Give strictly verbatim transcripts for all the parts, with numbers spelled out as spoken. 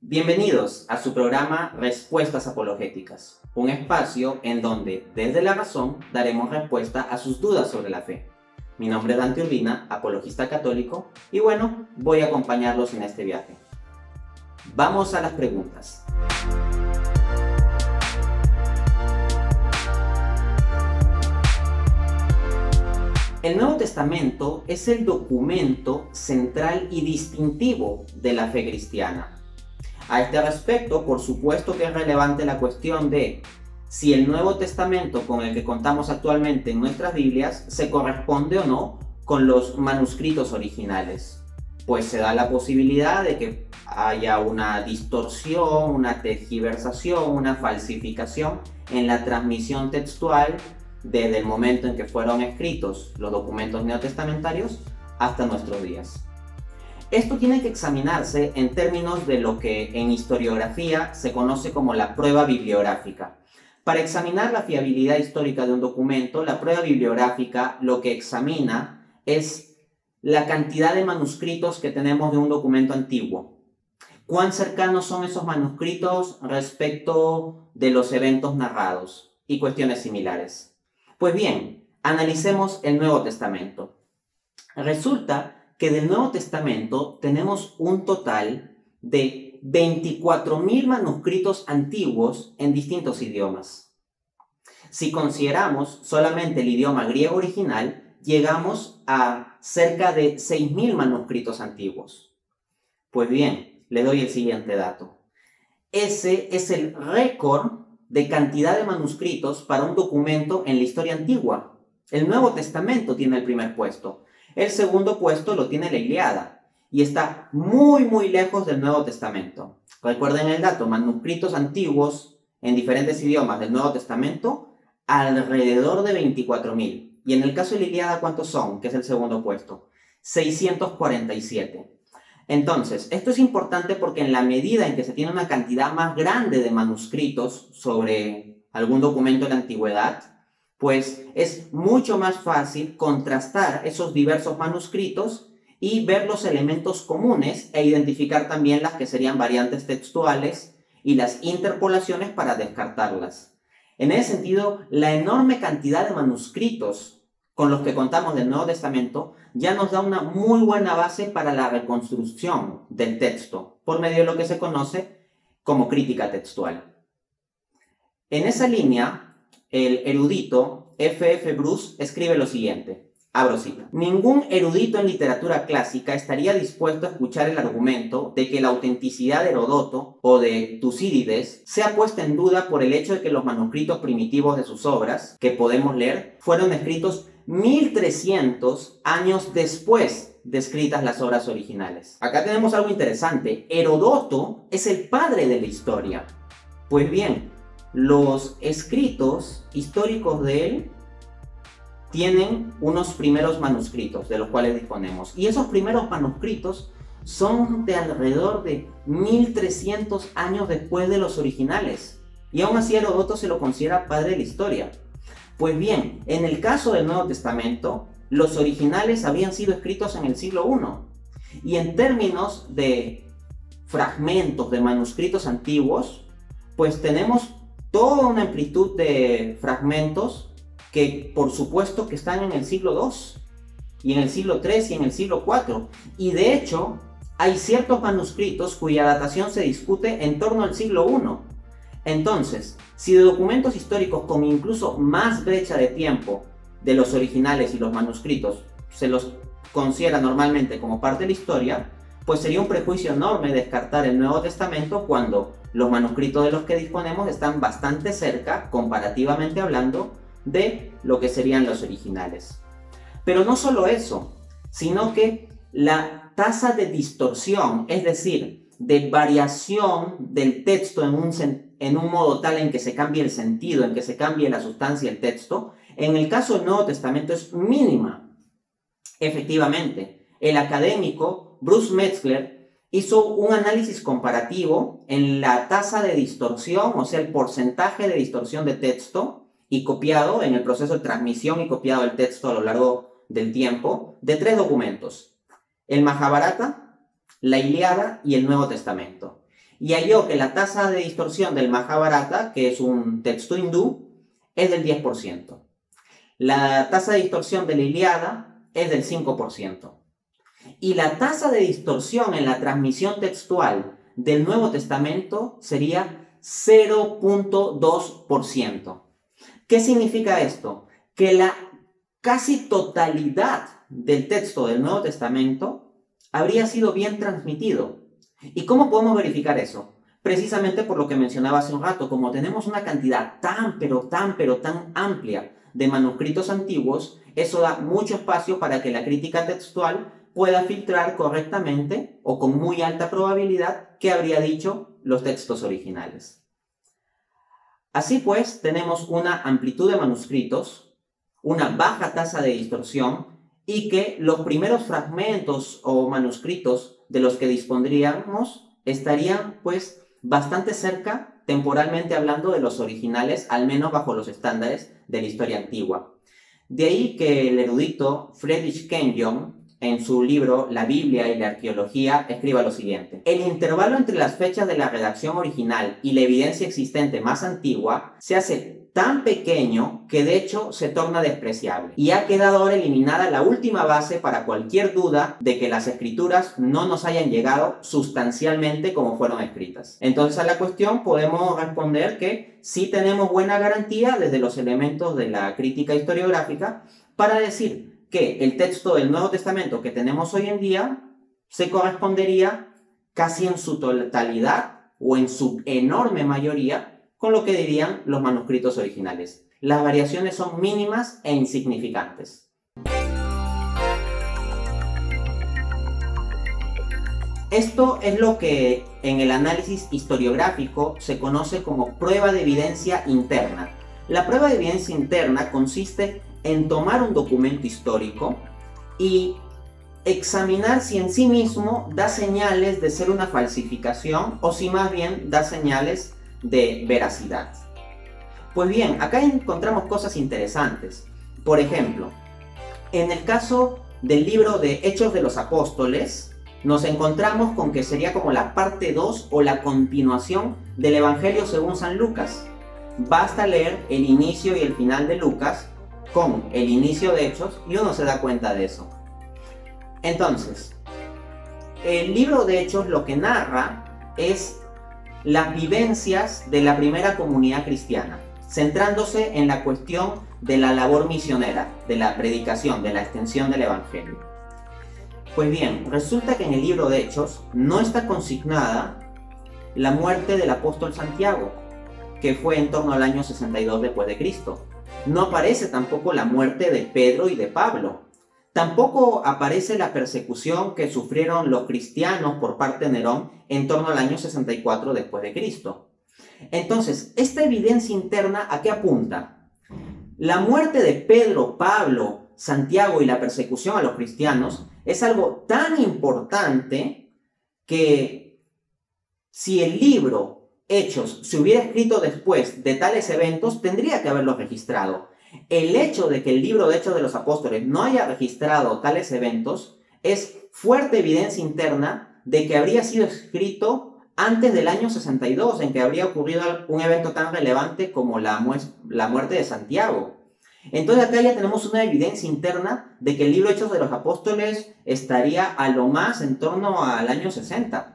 Bienvenidos a su programa Respuestas Apologéticas, un espacio en donde, desde la razón, daremos respuesta a sus dudas sobre la fe. Mi nombre es Dante Urbina, apologista católico, y bueno, voy a acompañarlos en este viaje. Vamos a las preguntas. El Nuevo Testamento es el documento central y distintivo de la fe cristiana. A este respecto, por supuesto que es relevante la cuestión de si el Nuevo Testamento con el que contamos actualmente en nuestras Biblias se corresponde o no con los manuscritos originales. Pues se da la posibilidad de que haya una distorsión, una tergiversación, una falsificación en la transmisión textual desde el momento en que fueron escritos los documentos neotestamentarios hasta nuestros días. Esto tiene que examinarse en términos de lo que en historiografía se conoce como la prueba bibliográfica. Para examinar la fiabilidad histórica de un documento, la prueba bibliográfica lo que examina es la cantidad de manuscritos que tenemos de un documento antiguo. ¿Cuán cercanos son esos manuscritos respecto de los eventos narrados? Y cuestiones similares. Pues bien, analicemos el Nuevo Testamento. Resulta que del Nuevo Testamento tenemos un total de veinticuatro mil manuscritos antiguos en distintos idiomas. Si consideramos solamente el idioma griego original, llegamos a cerca de seis mil manuscritos antiguos. Pues bien, le doy el siguiente dato. Ese es el récord de cantidad de manuscritos para un documento en la historia antigua. El Nuevo Testamento tiene el primer puesto. El segundo puesto lo tiene la Ilíada y está muy muy lejos del Nuevo Testamento. Recuerden el dato, manuscritos antiguos en diferentes idiomas del Nuevo Testamento, alrededor de veinticuatro mil. Y en el caso de la Ilíada, ¿cuántos son? Que es el segundo puesto. seiscientos cuarenta y siete. Entonces, esto es importante porque en la medida en que se tiene una cantidad más grande de manuscritos sobre algún documento de la antigüedad, pues es mucho más fácil contrastar esos diversos manuscritos y ver los elementos comunes e identificar también las que serían variantes textuales y las interpolaciones para descartarlas. En ese sentido, la enorme cantidad de manuscritos con los que contamos del Nuevo Testamento ya nos da una muy buena base para la reconstrucción del texto, por medio de lo que se conoce como crítica textual. En esa línea, el erudito F F Bruce escribe lo siguiente, abro cita: ningún erudito en literatura clásica estaría dispuesto a escuchar el argumento de que la autenticidad de Heródoto o de Tucídides sea puesta en duda por el hecho de que los manuscritos primitivos de sus obras, que podemos leer, fueron escritos mil trescientos años después de escritas las obras originales. Acá tenemos algo interesante. Heródoto es el padre de la historia. Pues bien, los escritos históricos de él tienen unos primeros manuscritos de los cuales disponemos. Y esos primeros manuscritos son de alrededor de mil trescientos años después de los originales. Y aún así Heródoto se lo considera padre de la historia. Pues bien, en el caso del Nuevo Testamento, los originales habían sido escritos en el siglo primero. Y en términos de fragmentos de manuscritos antiguos, pues tenemos toda una amplitud de fragmentos que por supuesto que están en el siglo segundo, y en el siglo tercero y en el siglo cuarto. Y de hecho, hay ciertos manuscritos cuya datación se discute en torno al siglo primero. Entonces, si de documentos históricos con incluso más brecha de tiempo de los originales y los manuscritos se los considera normalmente como parte de la historia, pues sería un prejuicio enorme descartar el Nuevo Testamento cuando los manuscritos de los que disponemos están bastante cerca, comparativamente hablando, de lo que serían los originales. Pero no solo eso, sino que la tasa de distorsión, es decir, de variación del texto en un, en un modo tal en que se cambie el sentido, en que se cambie la sustancia del texto, en el caso del Nuevo Testamento es mínima. Efectivamente, el académico Bruce Metzger hizo un análisis comparativo en la tasa de distorsión, o sea, el porcentaje de distorsión de texto, y copiado en el proceso de transmisión y copiado el texto a lo largo del tiempo, de tres documentos: el Majábharata, la Ilíada y el Nuevo Testamento. y halló que la tasa de distorsión del Majábharata, que es un texto hindú, es del diez por ciento. La tasa de distorsión de la Ilíada es del cinco por ciento. Y la tasa de distorsión en la transmisión textual del Nuevo Testamento sería cero punto dos por ciento. ¿Qué significa esto? Que la casi totalidad del texto del Nuevo Testamento habría sido bien transmitido. ¿Y cómo podemos verificar eso? Precisamente por lo que mencionaba hace un rato, como tenemos una cantidad tan, pero tan, pero tan amplia de manuscritos antiguos, eso da mucho espacio para que la crítica textual pueda filtrar correctamente o con muy alta probabilidad qué habría dicho los textos originales. Así pues, tenemos una amplitud de manuscritos, una baja tasa de distorsión y que los primeros fragmentos o manuscritos de los que dispondríamos estarían pues bastante cerca, temporalmente hablando, de los originales, al menos bajo los estándares de la historia antigua. De ahí que el erudito Friedrich Kenyon, en su libro La Biblia y la Arqueología, escriba lo siguiente: el intervalo entre las fechas de la redacción original y la evidencia existente más antigua se hace tan pequeño que de hecho se torna despreciable, y ha quedado ahora eliminada la última base para cualquier duda de que las escrituras no nos hayan llegado sustancialmente como fueron escritas. Entonces, a la cuestión podemos responder que sí tenemos buena garantía desde los elementos de la crítica historiográfica para decir que el texto del Nuevo Testamento que tenemos hoy en día se correspondería casi en su totalidad o en su enorme mayoría con lo que dirían los manuscritos originales. Las variaciones son mínimas e insignificantes. Esto es lo que en el análisis historiográfico se conoce como prueba de evidencia interna. La prueba de evidencia interna consiste en tomar un documento histórico y examinar si en sí mismo da señales de ser una falsificación o si más bien da señales de veracidad. Pues bien, acá encontramos cosas interesantes. Por ejemplo, en el caso del libro de Hechos de los Apóstoles, nos encontramos con que sería como la parte dos o la continuación del Evangelio según San Lucas. Basta leer el inicio y el final de Lucas con el inicio de Hechos y uno se da cuenta de eso. Entonces, el libro de Hechos lo que narra es las vivencias de la primera comunidad cristiana, centrándose en la cuestión de la labor misionera, de la predicación, de la extensión del Evangelio. Pues bien, resulta que en el libro de Hechos no está consignada la muerte del apóstol Santiago, que fue en torno al año sesenta y dos después de Cristo. No aparece tampoco la muerte de Pedro y de Pablo. Tampoco aparece la persecución que sufrieron los cristianos por parte de Nerón en torno al año sesenta y cuatro después de Cristo. Entonces, esta evidencia interna, ¿a qué apunta? La muerte de Pedro, Pablo, Santiago y la persecución a los cristianos es algo tan importante que si el libro Hechos se hubiera escrito después de tales eventos, tendría que haberlos registrado. El hecho de que el libro de Hechos de los Apóstoles no haya registrado tales eventos es fuerte evidencia interna de que habría sido escrito antes del año sesenta y dos, en que habría ocurrido un evento tan relevante como la, mu la muerte de Santiago. Entonces acá ya tenemos una evidencia interna de que el libro Hechos de los Apóstoles estaría a lo más en torno al año sesenta.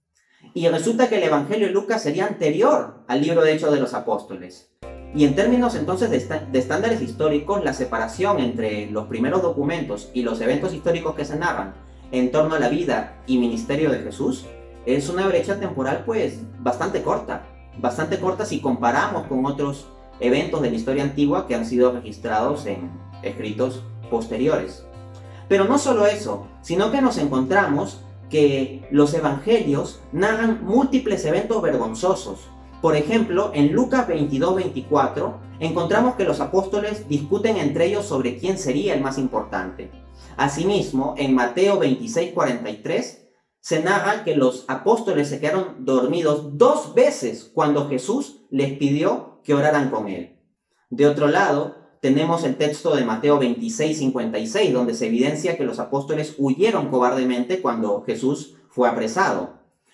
Y resulta que el Evangelio de Lucas sería anterior al libro de Hechos de los Apóstoles. Y en términos entonces de, de estándares históricos, la separación entre los primeros documentos y los eventos históricos que se narran en torno a la vida y ministerio de Jesús es una brecha temporal pues bastante corta. Bastante corta si comparamos con otros eventos de la historia antigua que han sido registrados en escritos posteriores. Pero no solo eso, sino que nos encontramos que los evangelios narran múltiples eventos vergonzosos. Por ejemplo, en Lucas veintidós veinticuatro encontramos que los apóstoles discuten entre ellos sobre quién sería el más importante. Asimismo, en Mateo veintiséis cuarenta y tres se narra que los apóstoles se quedaron dormidos dos veces cuando Jesús les pidió que oraran con él. De otro lado, tenemos el texto de Mateo veintiséis cincuenta y seis, donde se evidencia que los apóstoles huyeron cobardemente cuando Jesús fue apresado.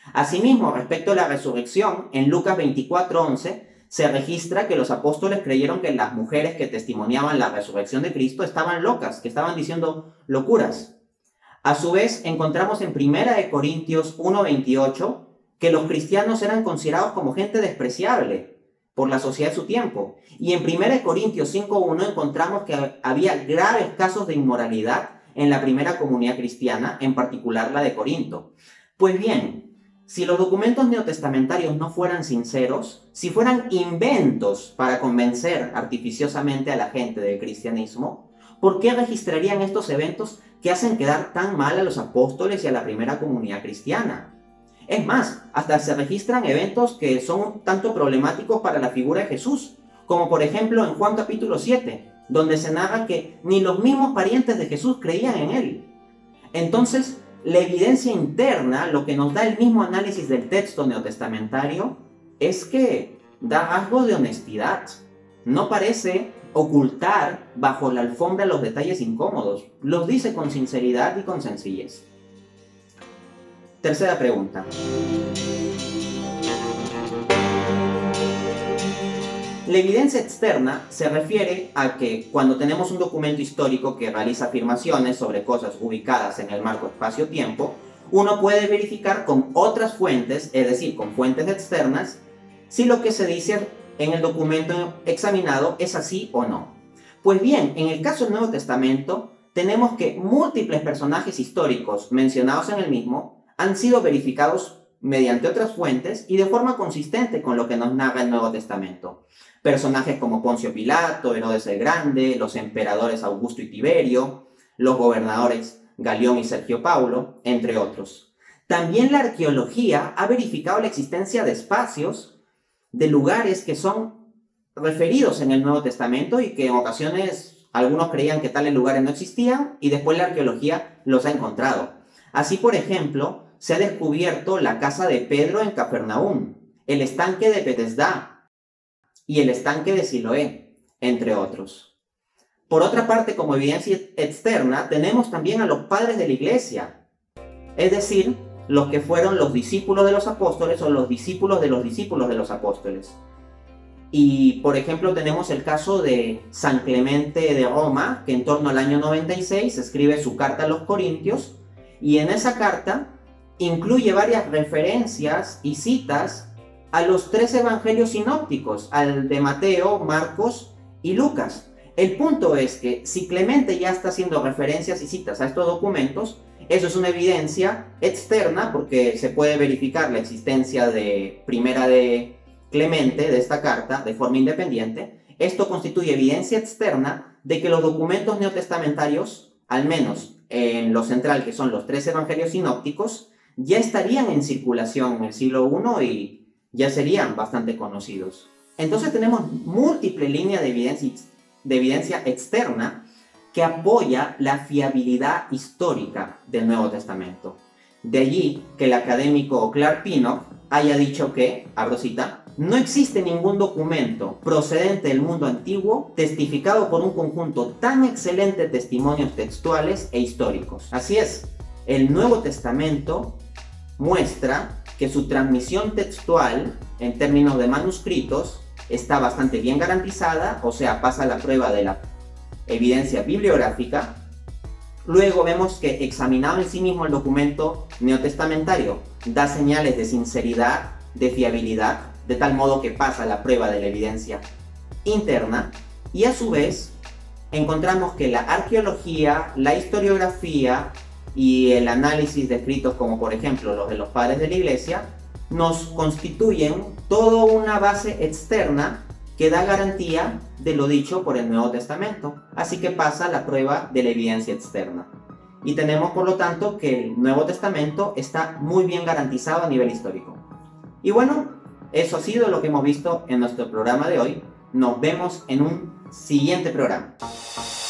Asimismo, respecto a la resurrección, en Lucas veinticuatro once se registra que los apóstoles creyeron que las mujeres que testimoniaban la resurrección de Cristo estaban locas, que estaban diciendo locuras. A su vez, encontramos en primera de Corintios uno veintiocho que los cristianos eran considerados como gente despreciable por la sociedad de su tiempo. Y en primera de Corintios cinco uno encontramos que había graves casos de inmoralidad en la primera comunidad cristiana, en particular la de Corinto. Pues bien, si los documentos neotestamentarios no fueran sinceros, si fueran inventos para convencer artificiosamente a la gente del cristianismo, ¿por qué registrarían estos eventos que hacen quedar tan mal a los apóstoles y a la primera comunidad cristiana? Es más, hasta se registran eventos que son un tanto problemáticos para la figura de Jesús, como por ejemplo en Juan capítulo siete, donde se narra que ni los mismos parientes de Jesús creían en él. Entonces, la evidencia interna, lo que nos da el mismo análisis del texto neotestamentario, es que da rasgo de honestidad. No parece ocultar bajo la alfombra los detalles incómodos. Los dice con sinceridad y con sencillez. Tercera pregunta. La evidencia externa se refiere a que cuando tenemos un documento histórico que realiza afirmaciones sobre cosas ubicadas en el marco espacio-tiempo, uno puede verificar con otras fuentes, es decir, con fuentes externas, si lo que se dice en el documento examinado es así o no. Pues bien, en el caso del Nuevo Testamento, tenemos que múltiples personajes históricos mencionados en el mismo han sido verificados mediante otras fuentes y de forma consistente con lo que nos narra el Nuevo Testamento. Personajes como Poncio Pilato, Herodes el Grande, los emperadores Augusto y Tiberio, los gobernadores Galión y Sergio Paulo, entre otros. También la arqueología ha verificado la existencia de espacios, de lugares que son referidos en el Nuevo Testamento y que en ocasiones algunos creían que tales lugares no existían y después la arqueología los ha encontrado. Así, por ejemplo, se ha descubierto la casa de Pedro en Capernaum, el estanque de Betesda y el estanque de Siloé, entre otros. Por otra parte, como evidencia externa, tenemos también a los padres de la iglesia, es decir, los que fueron los discípulos de los apóstoles o los discípulos de los discípulos de los apóstoles. Y, por ejemplo, tenemos el caso de San Clemente de Roma, que en torno al año noventa y seis escribe su carta a los Corintios, y en esa carta incluye varias referencias y citas a los tres evangelios sinópticos, al de Mateo, Marcos y Lucas. El punto es que si Clemente ya está haciendo referencias y citas a estos documentos, eso es una evidencia externa porque se puede verificar la existencia de primera de Clemente, de esta carta, de forma independiente. Esto constituye evidencia externa de que los documentos neotestamentarios, al menos en lo central que son los tres evangelios sinópticos, ya estarían en circulación en el siglo primero y ya serían bastante conocidos. Entonces tenemos múltiples líneas de evidencia, de evidencia externa que apoya la fiabilidad histórica del Nuevo Testamento. De allí que el académico Clark Pinnock haya dicho que, abro cita, no existe ningún documento procedente del mundo antiguo testificado por un conjunto tan excelente de testimonios textuales e históricos. Así es, el Nuevo Testamento muestra que su transmisión textual, en términos de manuscritos, está bastante bien garantizada, o sea, pasa la prueba de la evidencia bibliográfica. Luego vemos que, examinado en sí mismo el documento neotestamentario, da señales de sinceridad, de fiabilidad, de tal modo que pasa la prueba de la evidencia interna, y a su vez encontramos que la arqueología, la historiografía y el análisis de escritos como por ejemplo los de los padres de la iglesia nos constituyen toda una base externa que da garantía de lo dicho por el Nuevo Testamento. Así que pasa la prueba de la evidencia externa. Y tenemos por lo tanto que el Nuevo Testamento está muy bien garantizado a nivel histórico. Y bueno, eso ha sido lo que hemos visto en nuestro programa de hoy. Nos vemos en un siguiente programa.